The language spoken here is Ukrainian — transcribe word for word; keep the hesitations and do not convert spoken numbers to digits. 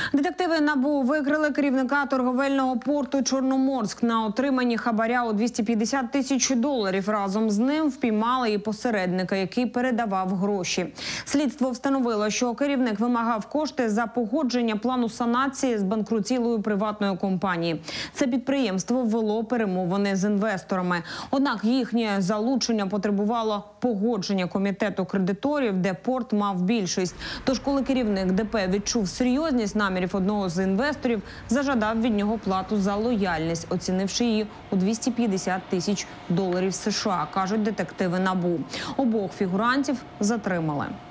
Детективи НАБУ викрили керівника торговельного порту «Чорноморськ» на отриманні хабаря у двісті п'ятдесят тисяч доларів. Разом з ним впіймали і посередника, який передавав гроші. Слідство встановило, що керівник вимагав кошти за погодження плану санації з банкрутілою приватної компанії. Це підприємство ввело перемовини з інвесторами. Однак їхнє залучення потребувало погодження комітету кредиторів, де порт мав більшість. Тож, коли керівник ДП відчув серйозність намірів одного з інвесторів, зажадав від нього плату за лояльність, оцінивши її у двісті п'ятдесят тисяч доларів США, кажуть детективи НАБУ. Обох фігурантів затримали.